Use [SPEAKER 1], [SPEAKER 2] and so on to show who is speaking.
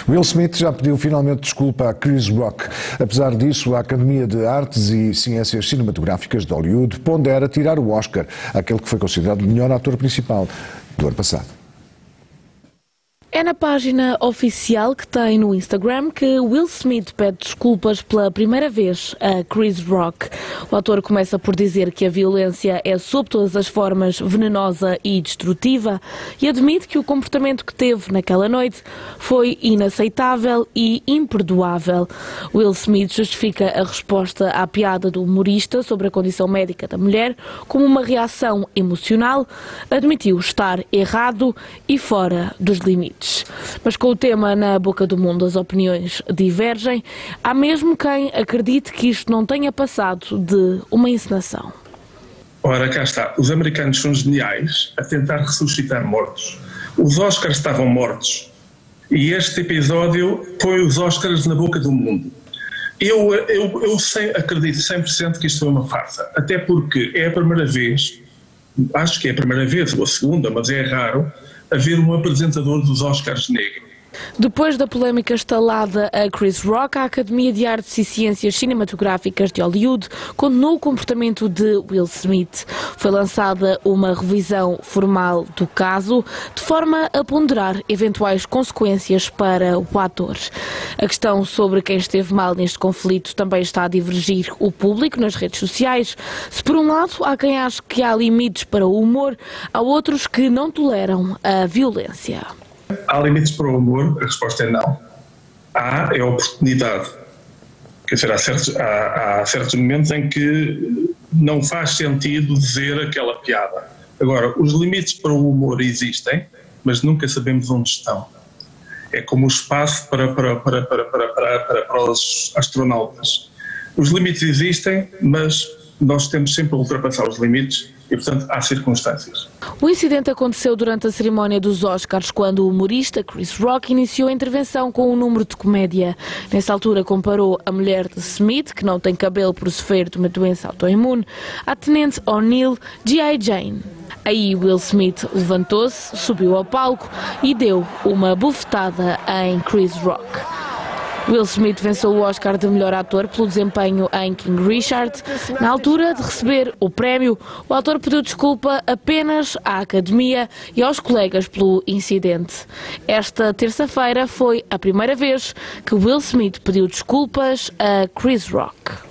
[SPEAKER 1] Will Smith já pediu finalmente desculpa a Chris Rock. Apesar disso, a Academia de Artes e Ciências Cinematográficas de Hollywood pondera tirar o Oscar àquele que foi considerado o melhor ator principal do ano passado.
[SPEAKER 2] É na página oficial que tem no Instagram que Will Smith pede desculpas pela primeira vez a Chris Rock. O ator começa por dizer que a violência é sob todas as formas venenosa e destrutiva e admite que o comportamento que teve naquela noite foi inaceitável e imperdoável. Will Smith justifica a resposta à piada do humorista sobre a condição médica da mulher como uma reação emocional, admitiu estar errado e fora dos limites. Mas com o tema na boca do mundo, as opiniões divergem. Há mesmo quem acredite que isto não tenha passado de uma encenação.
[SPEAKER 3] Ora, cá está. Os americanos são geniais a tentar ressuscitar mortos. Os Oscars estavam mortos e este episódio põe os Oscars na boca do mundo. Eu acredito 100% que isto foi uma farsa, até porque é a primeira vez, acho que é a primeira vez ou a segunda, mas é raro, haver um apresentador dos Oscars negro.
[SPEAKER 2] Depois da polémica instalada a Chris Rock, a Academia de Artes e Ciências Cinematográficas de Hollywood condenou o comportamento de Will Smith. Foi lançada uma revisão formal do caso, de forma a ponderar eventuais consequências para o ator. A questão sobre quem esteve mal neste conflito também está a divergir o público nas redes sociais. Se por um lado há quem ache que há limites para o humor, há outros que não toleram a violência.
[SPEAKER 3] Há limites para o humor? A resposta é não. Há é oportunidade. Quer dizer, há certos momentos em que não faz sentido dizer aquela piada. Agora, os limites para o humor existem, mas nunca sabemos onde estão. É como o espaço para os astronautas. Os limites existem, mas nós temos sempre a ultrapassar os limites e, portanto, há circunstâncias.
[SPEAKER 2] O incidente aconteceu durante a cerimónia dos Oscars, quando o humorista Chris Rock iniciou a intervenção com um número de comédia. Nessa altura comparou a mulher de Smith, que não tem cabelo por sofrer de uma doença autoimune, à tenente O'Neill G.I. Jane. Aí Will Smith levantou-se, subiu ao palco e deu uma bufetada em Chris Rock. Will Smith venceu o Oscar de melhor ator pelo desempenho em King Richard. Na altura de receber o prémio, o ator pediu desculpa apenas à Academia e aos colegas pelo incidente. Esta terça-feira foi a primeira vez que Will Smith pediu desculpas a Chris Rock.